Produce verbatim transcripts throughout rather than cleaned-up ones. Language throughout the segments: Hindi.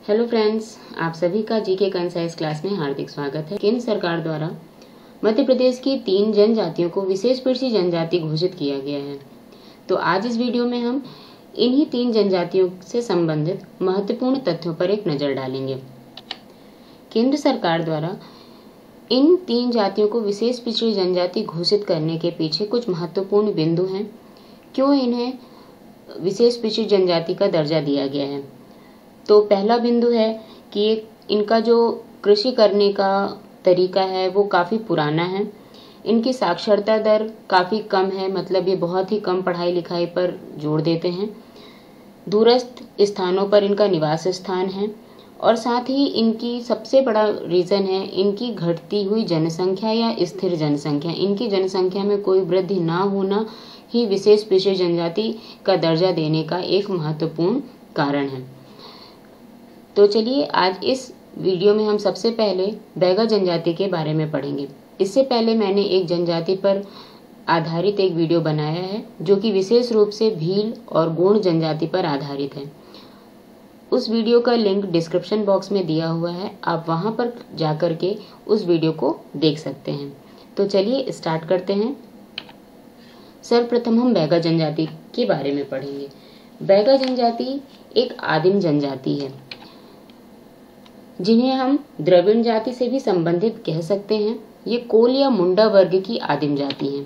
हेलो फ्रेंड्स, आप सभी का जीके कंसाइज क्लास में हार्दिक स्वागत है। केंद्र सरकार द्वारा मध्य प्रदेश की तीन जनजातियों को विशेष पिछड़ी जनजाति घोषित किया गया है। तो आज इस वीडियो में हम इन्हीं तीन जनजातियों से संबंधित महत्वपूर्ण तथ्यों पर एक नजर डालेंगे। केंद्र सरकार द्वारा इन तीन जातियों को विशेष पिछड़ी जनजाति घोषित करने के पीछे कुछ महत्वपूर्ण बिंदु हैं। क्यों इन्हें विशेष पिछड़ी जनजाति का दर्जा दिया गया है? तो पहला बिंदु है कि इनका जो कृषि करने का तरीका है वो काफ़ी पुराना है। इनकी साक्षरता दर काफ़ी कम है, मतलब ये बहुत ही कम पढ़ाई लिखाई पर जोर देते हैं। दूरस्थ स्थानों पर इनका निवास स्थान है और साथ ही इनकी सबसे बड़ा रीज़न है इनकी घटती हुई जनसंख्या या स्थिर जनसंख्या। इनकी जनसंख्या में कोई वृद्धि ना होना ही विशेष पिछड़ी जनजाति का दर्जा देने का एक महत्वपूर्ण कारण है। तो चलिए आज इस वीडियो में हम सबसे पहले बैगा जनजाति के बारे में पढ़ेंगे। इससे पहले मैंने एक जनजाति पर आधारित एक वीडियो बनाया है जो कि विशेष रूप से भील और गोंड जनजाति पर आधारित है। उस वीडियो का लिंक डिस्क्रिप्शन बॉक्स में दिया हुआ है, आप वहां पर जाकर के उस वीडियो को देख सकते हैं। तो चलिए स्टार्ट करते हैं। सर्वप्रथम हम बैगा जनजाति के बारे में पढ़ेंगे। बैगा जनजाति एक आदिम जनजाति है जिन्हें हम द्रविड़ जाति से भी संबंधित कह सकते हैं। ये कोल या मुंडा वर्ग की आदिम जाति है।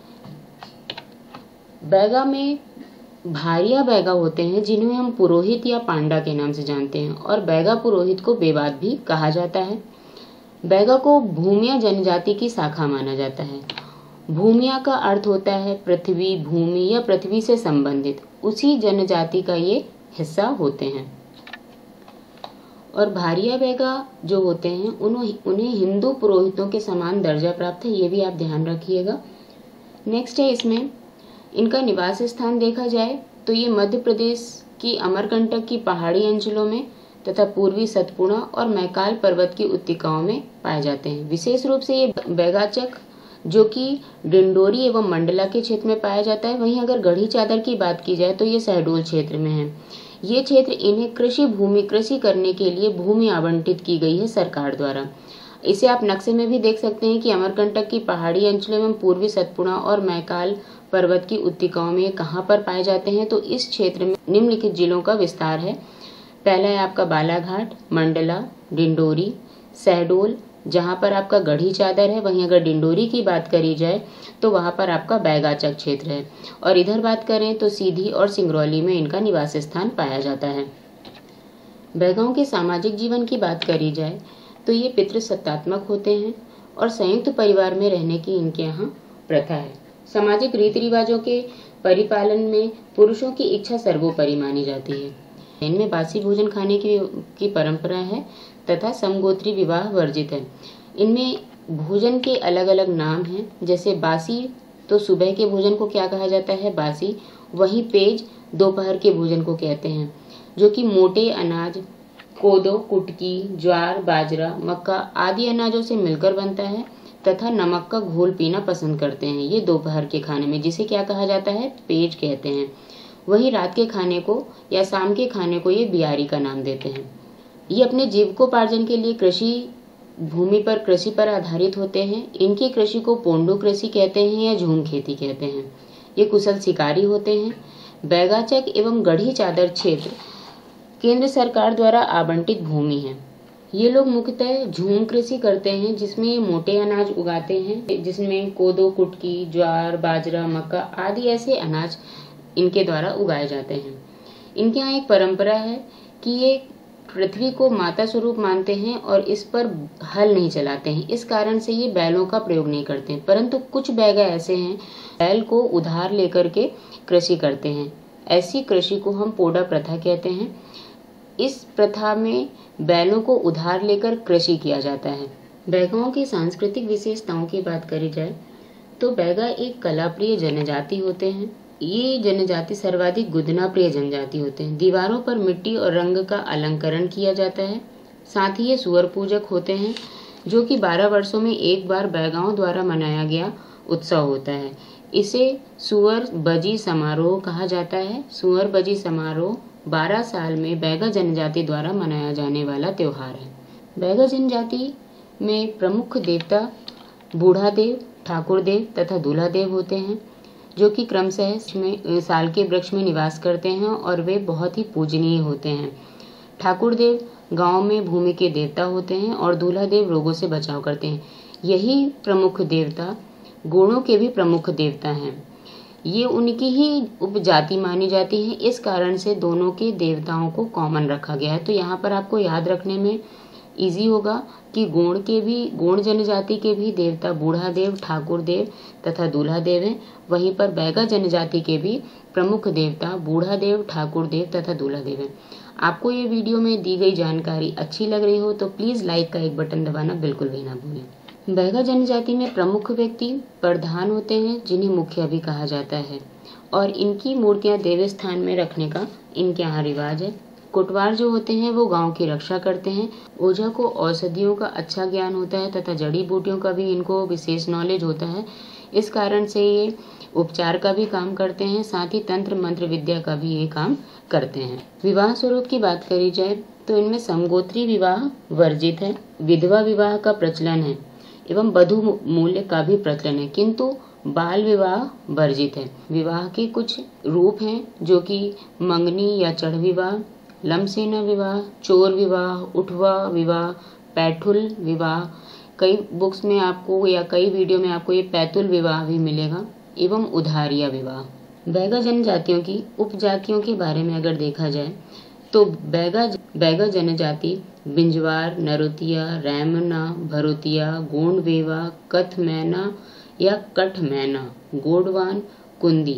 बैगा में भारिया बैगा होते हैं जिन्हें हम पुरोहित या पांडा के नाम से जानते हैं और बैगा पुरोहित को बेवाद भी कहा जाता है। बैगा को भूमिया जनजाति की शाखा माना जाता है। भूमिया का अर्थ होता है पृथ्वी, भूमि या पृथ्वी से संबंधित। उसी जनजाति का ये हिस्सा होते हैं। और भारिया बैगा जो होते हैं उन्हें उन्हें हिंदू पुरोहितों के समान दर्जा प्राप्त है, ये भी आप ध्यान रखिएगा। नेक्स्ट है, इसमें इनका निवास स्थान देखा जाए तो ये मध्य प्रदेश की अमरकंटक की पहाड़ी अंचलों में तथा पूर्वी सतपुड़ा और मैकाल पर्वत की उपत्यकाओं में पाए जाते हैं। विशेष रूप से ये बैगाचक जो कि डिंडोरी एवं मंडला के क्षेत्र में पाया जाता है। वहीं अगर गढ़ी चादर की बात की जाए तो ये शहडोल क्षेत्र में है। ये क्षेत्र इन्हें कृषि भूमि कृषि करने के लिए भूमि आवंटित की गई है सरकार द्वारा। इसे आप नक्शे में भी देख सकते हैं कि अमरकंटक की पहाड़ी अंचलों में पूर्वी सतपुड़ा और मैकाल पर्वत की उपत्यकाओं में कहाँ पर पाए जाते हैं। तो इस क्षेत्र में निम्नलिखित जिलों का विस्तार है। पहला है आपका बालाघाट, मंडला, डिंडोरी, शहडोल जहाँ पर आपका गढ़ी चादर है। वहीं अगर डिंडोरी की बात करी जाए तो वहाँ पर आपका बैगाचक क्षेत्र है। और इधर बात करें तो सीधी और सिंगरौली में इनका निवास स्थान पाया जाता है। बैगाओं के सामाजिक जीवन की बात करी जाए तो ये पितृसत्तात्मक होते हैं और संयुक्त परिवार में रहने की इनके यहाँ प्रथा है। सामाजिक रीति रिवाजों के परिपालन में पुरुषों की इच्छा सर्वोपरि मानी जाती है। इनमें बासी भोजन खाने की की परंपरा है तथा समगोत्री विवाह वर्जित है। इनमें भोजन के अलग अलग नाम हैं, जैसे बासी तो सुबह के भोजन को क्या कहा जाता है, बासी। वहीं पेज दोपहर के भोजन को कहते हैं, जो कि मोटे अनाज कोदो, कुटकी, ज्वार, बाजरा, मक्का आदि अनाजों से मिलकर बनता है तथा नमक का घोल पीना पसंद करते हैं। ये दोपहर के खाने में, जिसे क्या कहा जाता है, पेज कहते हैं। वहीं रात के खाने को या शाम के खाने को ये बियारी का नाम देते हैं। ये अपने जीविकोपार्जन के लिए कृषि भूमि पर कृषि पर आधारित होते हैं। इनकी कृषि को पोंडू कृषि कहते हैं या झूम खेती कहते हैं। ये कुशल शिकारी होते हैं। बैगाचक एवं गढ़ी चादर क्षेत्र केंद्र सरकार द्वारा आवंटित भूमि है। ये लोग मुख्यतः झूम कृषि करते हैं जिसमें मोटे अनाज उगाते हैं, जिसमें कोदो, कुटकी, ज्वार, बाजरा, मक्का आदि ऐसे अनाज इनके द्वारा उगाए जाते हैं। इनके यहाँ एक परंपरा है कि ये पृथ्वी को माता स्वरूप मानते हैं और इस पर हल नहीं चलाते हैं। इस कारण से ये बैलों का प्रयोग नहीं करते हैं। परंतु कुछ बैगा ऐसे हैं बैल को उधार लेकर के कृषि करते हैं। ऐसी कृषि को हम पोडा प्रथा कहते हैं। इस प्रथा में बैलों को उधार लेकर कृषि किया जाता है। बैगाओं की सांस्कृतिक विशेषताओं की बात करी जाए तो बैगा एक कलाप्रिय जनजाति होते हैं। ये जनजाति सर्वाधिक गुदना प्रिय जनजाति होते हैं। दीवारों पर मिट्टी और रंग का अलंकरण किया जाता है। साथ ही ये सुअर पूजक होते हैं, जो कि बारह वर्षों में एक बार बैगाओं द्वारा मनाया गया उत्सव होता है। इसे सुअर बजी समारोह कहा जाता है। सुअर बजी समारोह बारह साल में बैगा जनजाति द्वारा मनाया जाने वाला त्योहार है। बैगा जनजाति में प्रमुख देवता बूढ़ा देव, ठाकुर देव तथा दूल्हा देव होते हैं, जो कि क्रमशः में साल के वृक्ष में निवास करते हैं और वे बहुत ही पूजनीय होते हैं। ठाकुर देव गांव में भूमि के देवता होते हैं और दूल्हा देव रोगों से बचाव करते हैं। यही प्रमुख देवता गुणों के भी प्रमुख देवता हैं। ये उनकी ही उपजाति मानी जाती है, इस कारण से दोनों के देवताओं को कॉमन रखा गया है। तो यहाँ पर आपको याद रखने में इजी होगा कि गोंड के भी गोंड जनजाति के भी देवता बूढ़ा देव, ठाकुर देव तथा दूल्हा देव हैं। वहीं पर बैगा जनजाति के भी प्रमुख देवता बूढ़ा देव, ठाकुर देव तथा दूल्हा देव हैं। आपको ये वीडियो में दी गई जानकारी अच्छी लग रही हो तो प्लीज लाइक का एक बटन दबाना बिल्कुल भी ना भूलें। बैगा जनजाति में प्रमुख व्यक्ति प्रधान होते हैं, जिन्हें मुखिया भी कहा जाता है, और इनकी मूर्तियां देवी स्थान में रखने का इनके यहाँ रिवाज है। कोटवार जो होते हैं वो गांव की रक्षा करते हैं। ओझा को औषधियों का अच्छा ज्ञान होता है तथा जड़ी बूटियों का भी इनको विशेष नॉलेज होता है। इस कारण से ये उपचार का भी काम करते हैं, साथ ही तंत्र मंत्र विद्या का भी ये काम करते हैं। विवाह स्वरूप की बात करी जाए तो इनमें समगोत्री विवाह वर्जित है, विधवा विवाह का प्रचलन है एवं वधु मूल्य का भी प्रचलन है, किंतु बाल विवाह वर्जित है। विवाह के कुछ रूप हैं जो कि मंगनी या चढ़ विवाह, लमसेना विवाह, चोर विवाह, उठवा विवाह, पैठुल विवाह, कई बुक्स में आपको या कई वीडियो में आपको ये पैतुल विवाह भी मिलेगा, एवं उधारिया विवाह। बैगा जनजातियों की उपजातियों के बारे में अगर देखा जाए तो बैगा बैगा जनजाति बिंजवार, नरोतिया, रैमना, भरोतिया, गोंडवेवा, कथमैना या कठमैना, गोडवान, कुंदी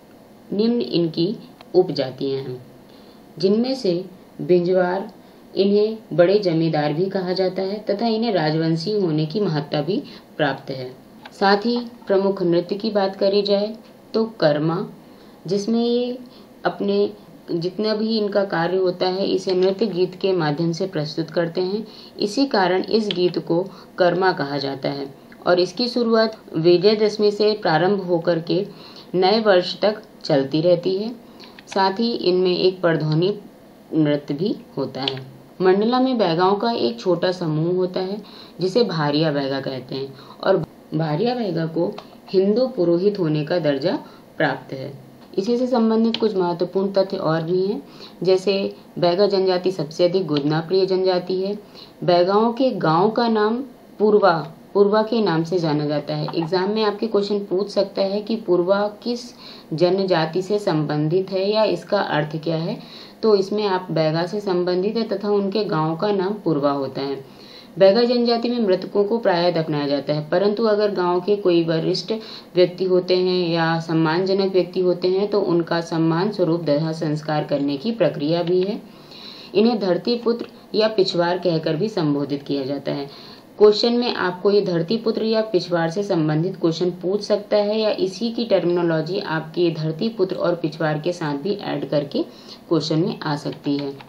निम्न इनकी उपजातियां हैं, जिनमें से बिंजवार इन्हें बड़े जमींदार भी कहा जाता है तथा इन्हें राजवंशी होने की महत्ता भी प्राप्त है। साथ ही प्रमुख नृत्य की बात करी जाए तो कर्मा, जिसमें ये अपने जितना भी इनका कार्य होता है इसे नृत्य गीत के माध्यम से प्रस्तुत करते हैं। इसी कारण इस गीत को कर्मा कहा जाता है और इसकी शुरुआत विजयदशमी से प्रारंभ होकर के नए वर्ष तक चलती रहती है। साथ ही इनमें एक परधौनी नृत्य भी होता है। मंडला में बैगाओं का एक छोटा समूह होता है जिसे भारिया बैगा कहते हैं और भारिया बैगा को हिंदू पुरोहित होने का दर्जा प्राप्त है। इसी से संबंधित कुछ महत्वपूर्ण तथ्य और भी हैं, जैसे बैगा जनजाति सबसे अधिक गोदना प्रिय जनजाति है। बैगाओं के गांव का नाम पूर्वा पूर्वा के नाम से जाना जाता है। एग्जाम में आपके क्वेश्चन पूछ सकता है कि पूर्वा किस जनजाति से संबंधित है या इसका अर्थ क्या है, तो इसमें आप बैगा से संबंधित है तथा उनके गांव का नाम पूर्वा होता है। बैगा जनजाति में मृतकों को प्रायः दफनाया जाता है, परंतु अगर गांव के कोई वरिष्ठ व्यक्ति होते हैं या सम्मानजनक व्यक्ति होते हैं तो उनका सम्मान स्वरूप दाह संस्कार करने की प्रक्रिया भी है। इन्हें धरती पुत्र या पिछवार कहकर भी संबोधित किया जाता है। क्वेश्चन में आपको ये धरती पुत्र या पिछवार से संबंधित क्वेश्चन पूछ सकता है या इसी की टर्मिनोलॉजी आपकी धरती पुत्र और पिछवार के साथ भी ऐड करके क्वेश्चन में आ सकती है।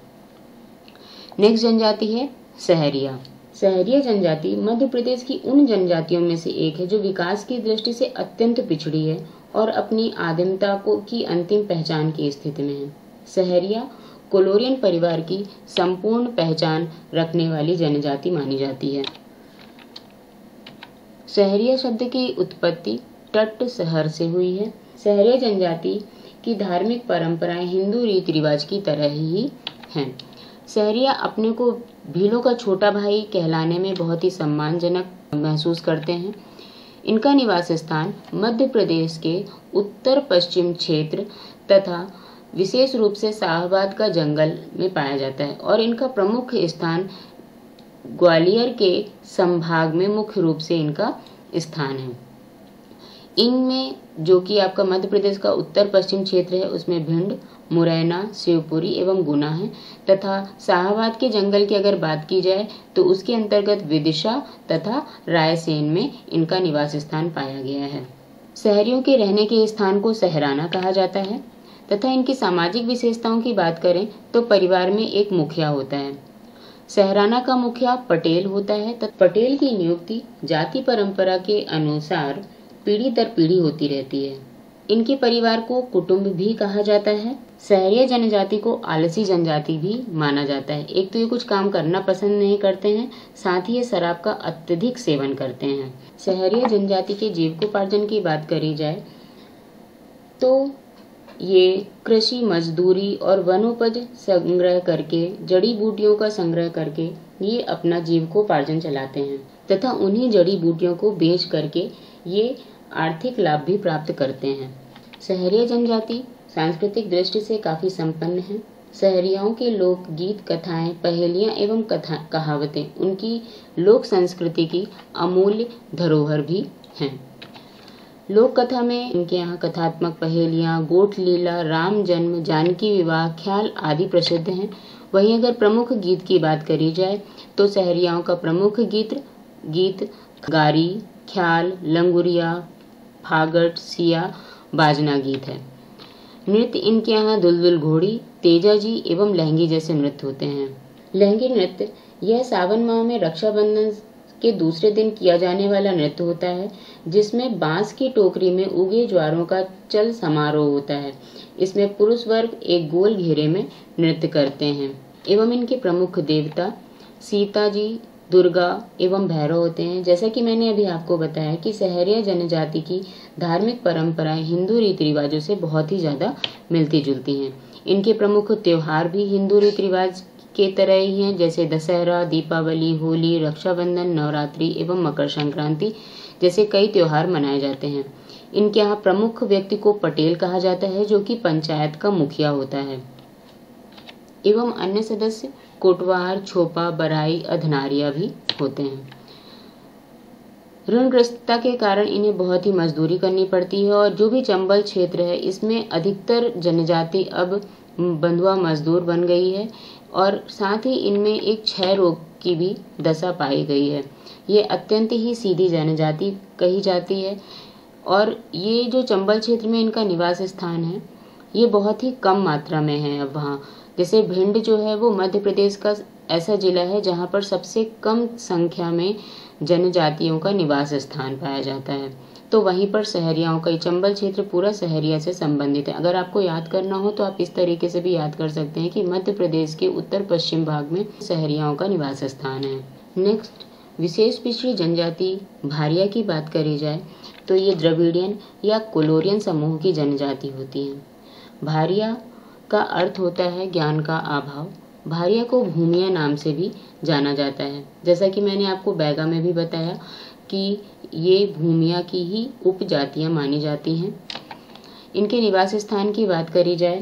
नेक्स्ट जनजाति है सहरिया। सहरिया जनजाति मध्य प्रदेश की उन जनजातियों में से एक है जो विकास की दृष्टि से अत्यंत पिछड़ी है और अपनी आदिमता को की अंतिम पहचान की स्थिति में है। सहरिया कोलोरियन परिवार की संपूर्ण पहचान रखने वाली जनजाति मानी जाती है। सहरिया शब्द की उत्पत्ति तट शहर से हुई है। सहरिया जनजाति की धार्मिक परंपराएं हिंदू रीति रिवाज की तरह ही हैं। सहरिया अपने को भीलों का छोटा भाई कहलाने में बहुत ही सम्मानजनक महसूस करते हैं। इनका निवास स्थान मध्य प्रदेश के उत्तर पश्चिम क्षेत्र तथा विशेष रूप से शाहबाद का जंगल में पाया जाता है और इनका प्रमुख स्थान ग्वालियर के संभाग में मुख्य रूप से इनका स्थान है। इनमें जो कि आपका मध्य प्रदेश का उत्तर पश्चिम क्षेत्र है उसमें भिंड, मुरैना, शिवपुरी एवं गुना है तथा शाहबाद के जंगल की अगर बात की जाए तो उसके अंतर्गत विदिशा तथा रायसेन में इनका निवास स्थान पाया गया है। शहरियों के रहने के स्थान को सहराना कहा जाता है तथा इनकी सामाजिक विशेषताओं की बात करें तो परिवार में एक मुखिया होता है। सहराना का मुखिया पटेल होता है तथा पटेल की नियुक्ति जाति परंपरा के अनुसार पीढ़ी दर पीढ़ी होती रहती है। इनके परिवार को कुटुंब भी कहा जाता है। सहरिया जनजाति को आलसी जनजाति भी माना जाता है। एक तो ये कुछ काम करना पसंद नहीं करते हैं, साथ ही ये शराब का अत्यधिक सेवन करते हैं। सहरिया जनजाति के जीविकोपार्जन की बात करी जाए तो ये कृषि, मजदूरी और वनोपज संग्रह करके, जड़ी बूटियों का संग्रह करके ये अपना जीविकोपार्जन चलाते हैं तथा उन्हीं जड़ी बूटियों को बेच करके ये आर्थिक लाभ भी प्राप्त करते हैं। सहरिया जनजाति सांस्कृतिक दृष्टि से काफी संपन्न है। सहरियाओं के लोकगीत, कथाएं, पहेलियां एवं कथा कहावतें उनकी लोक संस्कृति की अमूल्य धरोहर भी हैं। लोक कथा में इनके यहाँ कथात्मक पहेलियां, गोठ लीला, राम जन्म, जानकी विवाह, ख्याल आदि प्रसिद्ध हैं। वहीं अगर प्रमुख गीत की बात करी जाए तो सहरियाओं का प्रमुख गीत गीत गारी, ख्याल, लंगुरिया, फागट, सिया, बाजना गीत है। नृत्य इनके यहाँ दुलदुल घोड़ी, तेजाजी एवं लहंगी जैसे नृत्य होते हैं। लहंगी नृत्य यह सावन माह में रक्षाबंधन के दूसरे दिन किया जाने वाला नृत्य होता है, जिसमें बांस की टोकरी में उगे ज्वारों का चल समारोह होता है। इसमें पुरुष वर्ग एक गोल घेरे में नृत्य करते हैं एवं इनके प्रमुख देवता सीता जी, दुर्गा एवं भैरव होते हैं। जैसा कि मैंने अभी आपको बताया कि सहरिया जनजाति की धार्मिक परंपराएं हिंदू रीति रिवाजों से बहुत ही ज्यादा मिलती जुलती हैं। इनके प्रमुख त्योहार भी हिंदू रीति रिवाज के तरह ही हैं, जैसे दशहरा, दीपावली, होली, रक्षाबंधन, नवरात्रि एवं मकर संक्रांति जैसे कई त्योहार मनाए जाते हैं। इनके यहाँ प्रमुख व्यक्ति को पटेल कहा जाता है, जो कि पंचायत का मुखिया होता है, एवं अन्य सदस्य कोटवार, छोपा, बराई, अधनारिया भी होते हैं। ऋणग्रस्तता के कारण इन्हें बहुत ही मजदूरी करनी पड़ती है और जो भी चंबल क्षेत्र है इसमें अधिकतर जनजाति अब बंधुआ मजदूर बन गई है और साथ ही इनमें एक क्षय रोग की भी दशा पाई गई है। ये अत्यंत ही सीधी जनजाति कही जाती है और ये जो चंबल क्षेत्र में इनका निवास स्थान है ये बहुत ही कम मात्रा में है। अब वहाँ जैसे भिंड जो है वो मध्य प्रदेश का ऐसा जिला है जहाँ पर सबसे कम संख्या में जनजातियों का निवास स्थान पाया जाता है, तो वहीं पर सहरियाओं का चंबल क्षेत्र पूरा सहरिया से संबंधित है। अगर आपको याद करना हो तो आप इस तरीके से भी याद कर सकते हैं कि मध्य प्रदेश के उत्तर पश्चिम भाग में सहरियाओं का निवास स्थान है। नेक्स्ट, विशेष पिछड़ी जनजाति भारिया की बात करी जाए तो ये द्रविडियन या कोलोरियन समूह की जनजाति होती है। भारिया का अर्थ होता है ज्ञान का अभाव। भारिया को भूमिया नाम से भी जाना जाता है। जैसा कि मैंने आपको बैगा में भी बताया कि ये भूमिया की ही उपजातियां मानी जाती हैं। इनके निवास स्थान की बात करी जाए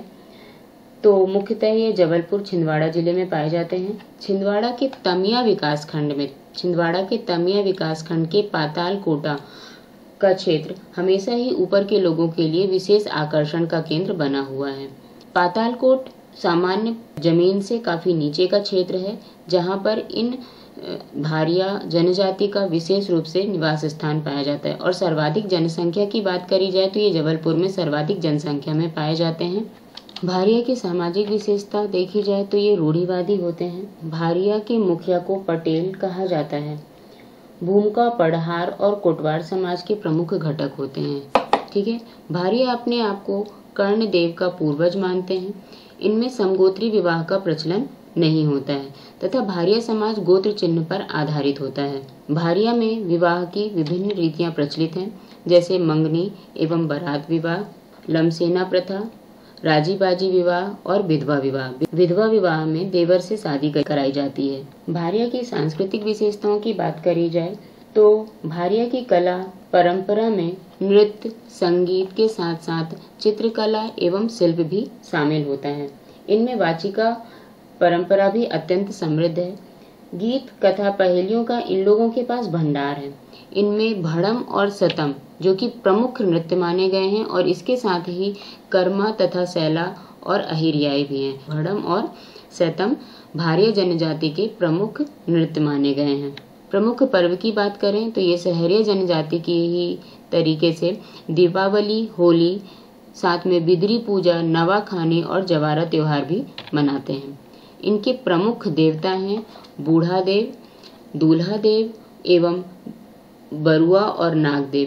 तो मुख्यतः ये जबलपुर, छिंदवाड़ा जिले में पाए जाते हैं। छिंदवाड़ा के तमिया विकास खंड में छिंदवाड़ा के तमिया विकास खंड के पाताल कोटा का क्षेत्र हमेशा ही ऊपर के लोगों के लिए विशेष आकर्षण का केंद्र बना हुआ है। पातालकोट सामान्य जमीन से काफी नीचे का क्षेत्र है, जहां पर इन भारिया जनजाति का विशेष रूप से निवास स्थान पाया जाता है। और सर्वाधिक जनसंख्या की बात करी जाए तो ये जबलपुर में सर्वाधिक जनसंख्या में पाए जाते हैं। भारिया की सामाजिक विशेषता देखी जाए तो ये रूढ़िवादी होते हैं। भारिया के मुखिया को पटेल कहा जाता है। भूमका, पढ़हार और कोटवार समाज के प्रमुख घटक होते हैं। ठीक है, भारिया अपने आप को कर्ण देव का पूर्वज मानते हैं। इनमें समगोत्री विवाह का प्रचलन नहीं होता है तथा भारिया समाज गोत्र चिन्ह पर आधारित होता है। भारिया में विवाह की विभिन्न रीतियां प्रचलित हैं, जैसे मंगनी एवं बारात विवाह, लमसेना प्रथा, राजी बाजी विवाह और विधवा विवाह। विधवा विवाह में देवर से शादी कराई जाती है। भारिया की सांस्कृतिक विशेषताओं की बात करी जाए तो भारिया की कला परंपरा में नृत्य, संगीत के साथ साथ चित्रकला एवं शिल्प भी शामिल होता है। इनमें वाचिका परंपरा भी अत्यंत समृद्ध है। गीत, कथा, पहेलियों का इन लोगों के पास भंडार है। इनमें भड़म और सतम जो कि प्रमुख नृत्य माने गए हैं और इसके साथ ही कर्मा तथा सैला और अहिरियाई भी हैं। भड़म और सतम भारिया जनजाति के प्रमुख नृत्य माने गए हैं। प्रमुख पर्व की बात करें तो ये सहरिया जनजाति की ही तरीके से दीपावली, होली, साथ में बिदरी पूजा, नवाखानी और जवारा त्योहार भी मनाते हैं। इनके प्रमुख देवता हैं बूढ़ा देव, दूल्हा देव एवं बरुआ और नागदेव।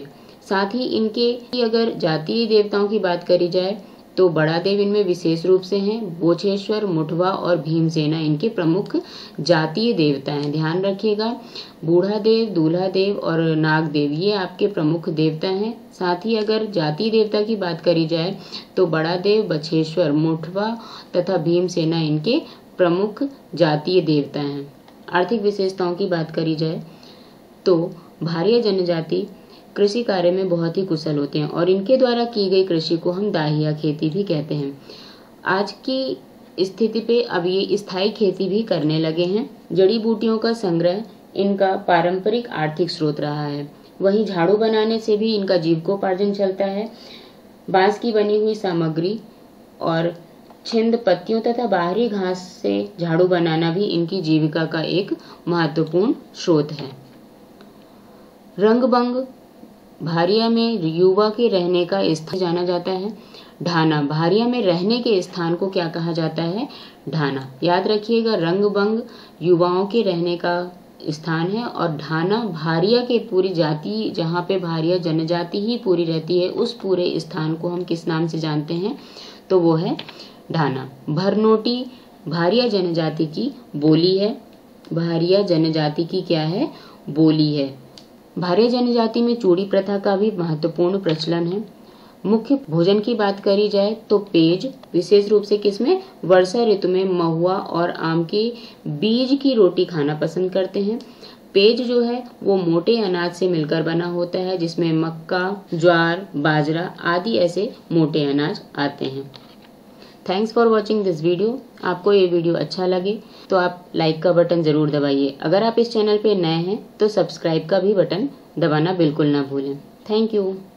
साथ ही इनके अगर जातीय देवताओं की बात करी जाए तो बड़ा देव इनमें विशेष रूप से हैं। बोचेश्वर, मुठवा और भीमसेना इनके प्रमुख जातीय देवता हैं। ध्यान रखिएगा, बूढ़ा देव, दूल्हा देव और नाग देव ये आपके प्रमुख देवता हैं। साथ ही अगर जातीय देवता की बात करी जाए तो बड़ा देव, बछेश्वर, मुठवा तथा भीमसेना इनके प्रमुख जातीय देवता हैं। आर्थिक विशेषताओं की बात करी जाए तो भारिया जनजाति कृषि कार्य में बहुत ही कुशल होते हैं और इनके द्वारा की गई कृषि को हम दाहिया खेती भी कहते हैं। आज की स्थिति पे अब ये स्थायी खेती भी करने लगे हैं। जड़ी बूटियों का संग्रह इनका पारंपरिक आर्थिक स्रोत रहा है। वहीं झाड़ू बनाने से भी इनका जीविकोपार्जन चलता है। बांस की बनी हुई सामग्री और छिंद, पत्तियों तथा बाहरी घास से झाड़ू बनाना भी इनकी जीविका का एक महत्वपूर्ण स्रोत है। रंगबंग भारिया में युवा के रहने का स्थान जाना जाता है। ढाना भारिया में रहने के स्थान को क्या कहा जाता है? ढाना। याद रखिएगा, रंगबंग युवाओं के रहने का स्थान है और ढाना भारिया के पूरी जाति, जहाँ पे भारिया जनजाति ही पूरी रहती है, उस पूरे स्थान को हम किस नाम से जानते हैं? तो वो है ढाना। भरनोटी भारिया जनजाति की बोली है। भारिया जनजाति की क्या है? बोली है। भारिया जनजाति में चूड़ी प्रथा का भी महत्वपूर्ण प्रचलन है। मुख्य भोजन की बात करी जाए तो पेज, विशेष रूप से किसमें? वर्षा ऋतु में महुआ और आम के बीज की रोटी खाना पसंद करते हैं। पेज जो है वो मोटे अनाज से मिलकर बना होता है, जिसमें मक्का, ज्वार, बाजरा आदि ऐसे मोटे अनाज आते हैं। Thanks for watching this video. आपको ये वीडियो अच्छा लगे तो आप लाइक का बटन जरूर दबाइए। अगर आप इस चैनल पे नए हैं तो सब्सक्राइब का भी बटन दबाना बिल्कुल ना भूलें। Thank you.